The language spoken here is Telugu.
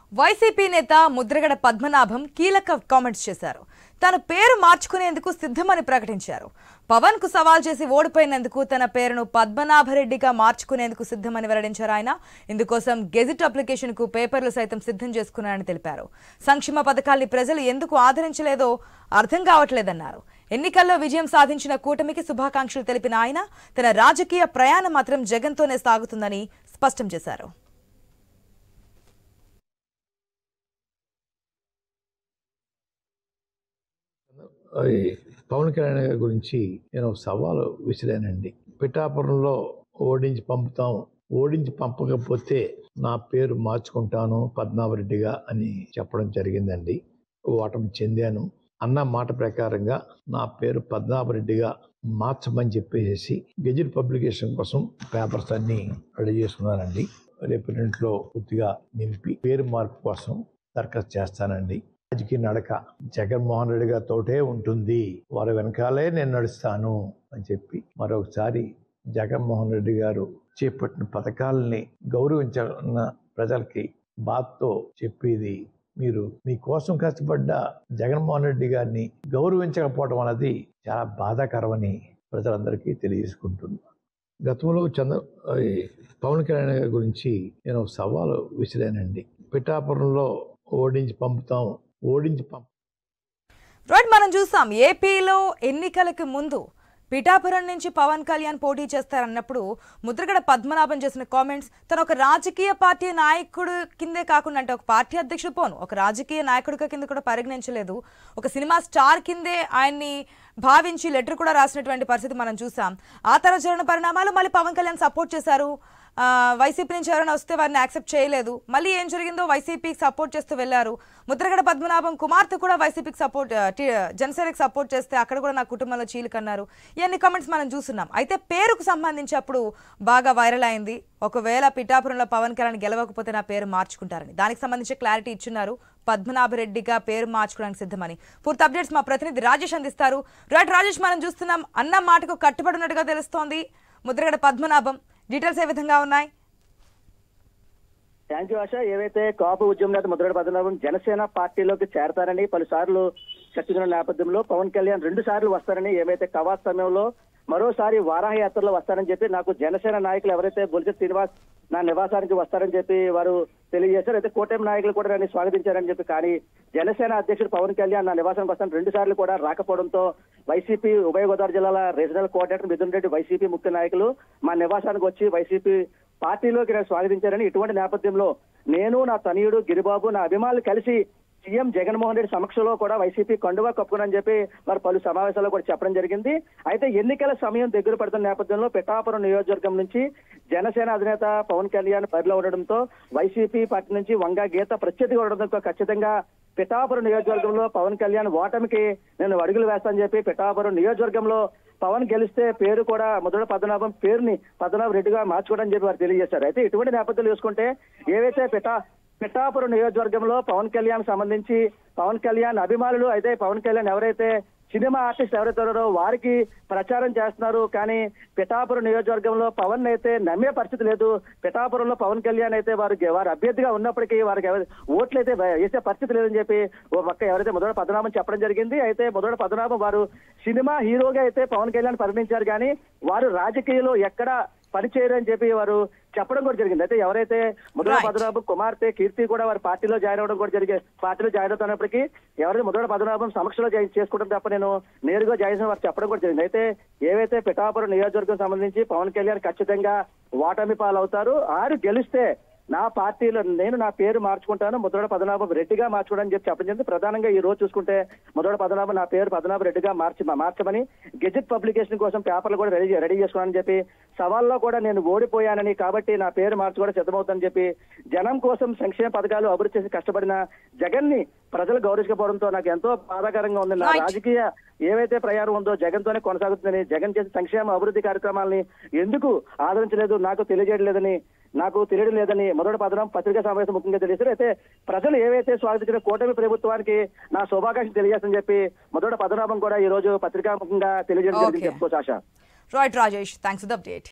వైసీపీ నేత ముద్రగడ పద్మనాభం కీలక కామెంట్స్ చేశారు. తన పేరు మార్చుకునేందుకు సిద్ధమని ప్రకటించారు. పవన్ కు సవాల్ చేసి ఓడిపోయినందుకు తన పేరును పద్మనాభరెడ్డిగా మార్చుకునేందుకు సిద్ధమని వెల్లడించారు. ఆయన ఇందుకోసం గెజిట్ అప్లికేషన్ కు పేపర్లు సైతం సిద్ధం చేసుకున్నారని తెలిపారు. సంక్షేమ పథకాల్ని ప్రజలు ఎందుకు ఆదరించలేదో అర్థం కావట్లేదన్నారు. ఎన్నికల్లో విజయం సాధించిన కూటమికి శుభాకాంక్షలు తెలిపిన ఆయన తన రాజకీయ ప్రయాణం మాత్రం జగన్తోనే సాగుతుందని స్పష్టం చేశారు. పవన్ కళ్యాణ్ గారి గురించి నేను సవాలు విసిరానండి. పిఠాపురంలో ఓడించి పంపకపోతే నా పేరు మార్చుకుంటాను పద్మనాభరెడ్డిగా అని చెప్పడం జరిగిందండి. ఓటమి చెందాను అన్న మాట ప్రకారంగా నా పేరు పద్మనాభరెడ్డిగా మార్చమని చెప్పేసి గెజిట్ పబ్లికేషన్ కోసం పేపర్స్ అన్ని రెడీ చేసుకున్నానండి. రేపు రెంట్లో పూర్తిగా నింపి పేరు మార్పు కోసం దరఖాస్తు చేస్తానండి. రాజకీయ నడక జగన్మోహన్ రెడ్డి గారితోటే ఉంటుంది, వారి వెనకాలే నేను నడుస్తాను అని చెప్పి మరొకసారి జగన్మోహన్ రెడ్డి గారు చేపట్టిన పథకాలని గౌరవించిన ప్రజలకి బాధతో చెప్పేది, మీరు మీకోసం కష్టపడ్డ జగన్మోహన్ రెడ్డి గారిని గౌరవించకపోవడం అనేది చాలా బాధాకరమని ప్రజలందరికీ తెలియజేసుకుంటున్నాను. గతంలో పవన్ కళ్యాణ్ గారి గురించి నేను సవాలు విసిరానండి. పిఠాపురంలో మనం చూసాం ఏపీలో ఎన్నికలకు ముందు పిఠాపురం నుంచి పవన్ కళ్యాణ్ పోటీ చేస్తారన్నప్పుడు ముద్రగడ పద్మనాభం చేసిన కామెంట్స్, తను ఒక రాజకీయ పార్టీ నాయకుడు కిందే కాకుండా, అంటే ఒక పార్టీ అధ్యక్షుడు పోను ఒక రాజకీయ నాయకుడిగా కింద కూడా పరిగణించలేదు, ఒక సినిమా స్టార్ కిందే ఆయన్ని భావించి లెటర్ కూడా రాసినటువంటి పరిస్థితి మనం చూసాం. ఆ తర్వాత జరిగిన పరిణామాలు మళ్ళీ పవన్ కళ్యాణ్ సపోర్ట్ చేశారు. వైసీపీ నుంచి ఎవరైనా వస్తే వారిని యాక్సెప్ట్ చేయలేదు. మళ్ళీ ఏం జరిగిందో వైసీపీకి సపోర్ట్ చేస్తూ వెళ్లారు. ముద్రగడ పద్మనాభం కుమార్తె కూడా వైసీపీకి సపోర్ట్, జనసేనకి సపోర్ట్ చేస్తే అక్కడ కూడా నా కుటుంబంలో చీలికన్నారు. ఇవన్నీ కామెంట్స్ మనం చూస్తున్నాం. అయితే పేరుకు సంబంధించి అప్పుడు బాగా వైరల్ అయింది. ఒకవేళ పిఠాపురంలో పవన్ కళ్యాణ్ గెలవకపోతే నా పేరు మార్చుకుంటారని, దానికి సంబంధించి క్లారిటీ ఇచ్చున్నారు. పద్మనాభరెడ్డిగా పేరు మార్చుకోవడానికి సిద్ధమని. పూర్తి అప్డేట్స్ మా ప్రతినిధి రాజేష్ అందిస్తారు. రైట్ రాజేష్, మనం చూస్తున్నాం అన్న మాటకు కట్టుబడినట్టుగా తెలుస్తోంది ముద్రగడ పద్మనాభం. డీటెయిల్స్ ఏ విధంగా ఉన్నాయి? Thank you Asha. ఏవైతే కాపు ఉద్యమ నేత ముద్రగడ పద్మనాభం జనసేన పార్టీలోకి చేరతారని పలుసార్లు చర్చించిన నేపథ్యంలో పవన్ కళ్యాణ్ 2 సార్లు వస్తారని, ఏవైతే కవాత్ సమయంలో మరోసారి వారాహి యాత్రలో వస్తారని చెప్పి నాకు జనసేన నాయకులు ఎవరైతే బొలిశె శ్రీనివాస్ నా నివాసానికి వస్తారని చెప్పి వారు తెలియజేశారు. అయితే కూటమి నాయకులు కూడా నన్ను స్వాగతించారని చెప్పి, కానీ జనసేన అధ్యక్షుడు పవన్ కళ్యాణ్ నా నివాసానికి వస్తాను 2 సార్లు కూడా రాకపోవడంతో వైసీపీ ఉభయ గోదావరి జిల్లాల regional coordinator Mithun Reddy, YCP ముఖ్య నాయకులు మా నివాసానికి వచ్చి వైసీపీ పార్టీలోకి నేను స్వాగతించారని, ఇటువంటి నేపథ్యంలో నేను, నా తనయుడు గిరిబాబు, నా అభిమానులు కలిసి సీఎం జగన్మోహన్ రెడ్డి సమక్షంలో కూడా వైసీపీ కండువా కప్పుకునని చెప్పి వారు పలు సమావేశాల్లో కూడా చెప్పడం జరిగింది. అయితే ఎన్నికల సమయం దగ్గర పడుతున్న నేపథ్యంలో పిఠాపురం నియోజకవర్గం నుంచి జనసేన అధినేత పవన్ కళ్యాణ్ బరిలో ఉండడంతో వైసీపీ పార్టీ నుంచి వంగ గీత ప్రత్యర్థిగా ఉండడంతో ఖచ్చితంగా పిఠాపురం నియోజకవర్గంలో పవన్ కళ్యాణ్ ఓటమికి నేను అడుగులు వేస్తానని చెప్పి పిఠాపురం నియోజకవర్గంలో పవన్ గెలిస్తే పేరు కూడా ముద్రగడ పద్మనాభం పేరుని పద్మనాభరెడ్డిగా మార్చుకోవడం చెప్పి వారు తెలియజేశారు. అయితే ఇటువంటి నేపథ్యాలు చూసుకుంటే ఏవైతే పిఠాపురం నియోజకవర్గంలో పవన్ కళ్యాణ్ సంబంధించి పవన్ కళ్యాణ్ అభిమానులు, అయితే పవన్ కళ్యాణ్ ఎవరైతే సినిమా ఆర్టిస్ట్ ఎవరైతే ఉన్నారో వారికి ప్రచారం చేస్తున్నారు. కానీ పిఠాపురం నియోజకవర్గంలో పవన్ అయితే నమ్మే పరిస్థితి లేదు. పిఠాపురంలో పవన్ కళ్యాణ్ అయితే వారి అభ్యర్థిగా ఉన్నప్పటికీ వారికి ఓట్లు అయితే వేసే పరిస్థితి లేదని చెప్పి ఓ పక్క ఎవరైతే ముద్రగడ పద్మనాభం చెప్పడం జరిగింది. అయితే ముద్రగడ పద్మనాభం వారు సినిమా హీరోగా అయితే పవన్ కళ్యాణ్ పరిగణించారు, కానీ వారు రాజకీయంలో ఎక్కడ పనిచేయరని చెప్పి వారు చెప్పడం కూడా జరిగింది. అయితే ఎవరైతే ముద్రగడ పద్మనాభం కుమార్తె కీర్తి కూడా వారి పార్టీలో జాయిన్ అవ్వడం కూడా పార్టీలో జాయిన్ అవుతున్నప్పటికీ ఎవరైతే ముద్రగడ పద్మనాభం సమక్షంలో జాయిన్ చేసుకోవడం తప్ప నేను నేరుగా జాయిన్ వారు చెప్పడం కూడా జరిగింది. అయితే ఏవైతే పిఠాపురం నియోజకవర్గం సంబంధించి పవన్ కళ్యాణ్ ఖచ్చితంగా ఓటమి పాలవుతారు. ఆరు గెలిస్తే నా పార్టీలో నేను నా పేరు మార్చుకుంటాను, ముద్రగడ పద్మనాభం రెడ్డిగా మార్చుకోవడానికి చెప్పడం జరిగింది. ప్రధానంగా ఈ రోజు చూసుకుంటే ముద్రగడ పద్మనాభం నా పేరు పద్మనాభం రెడ్డిగా మార్చమని గెజిట్ పబ్లికేషన్ కోసం పేపర్లు కూడా రెడీ చేసుకోవాలని చెప్పి, సవాల్లో కూడా నేను ఓడిపోయానని కాబట్టి నా పేరు మార్చుకోవడం సిద్ధమవుతుందని చెప్పి, జనం కోసం సంక్షేమ పథకాలు అభివృద్ధి చేసి కష్టపడిన జగన్ ని ప్రజలు గౌరవించకపోవడంతో నాకు ఎంతో బాధాకరంగా ఉంది. నా రాజకీయ ఏవైతే ప్రయాణం ఉందో జగన్ తోనే కొనసాగుతుందని, జగన్ చేసే సంక్షేమ అభివృద్ధి కార్యక్రమాలని ఎందుకు ఆదరించలేదు, నాకు తెలియడం లేదని ముద్రగడ పద్మనాభం పత్రికా సమావేశం ముఖ్యంగా తెలియజేశారు. అయితే ప్రజలు ఏవైతే స్వాగతించిన కూటమి ప్రభుత్వానికి నా శుభాకాంక్షలు తెలియజేస్తని చెప్పి ముద్రగడ పద్మనాభం కూడా ఈ రోజు పత్రికా ముఖ్యంగా తెలియజేయడం జరిగింది చెప్పుకోవచ్చు Asha. Right Rajesh, thanks for the update.